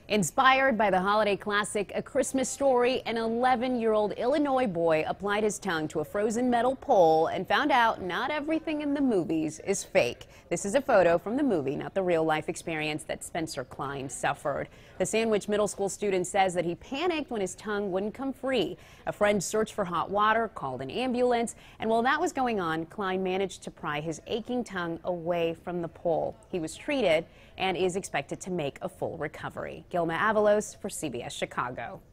Inspired by the holiday classic A Christmas Story, an 11-year-old Illinois boy applied his tongue to a frozen metal pole and found out not everything in the movies is fake. This is a photo from the movie, not the real-life experience that Spencer Klein suffered. The Sandwich Middle School student says that he panicked when his tongue wouldn't come free. A friend searched for hot water, called an ambulance, and while that was going on, Klein managed to pry his aching tongue away from the pole. He was treated and is expected to make a full recovery. Gilma Avalos for CBS Chicago.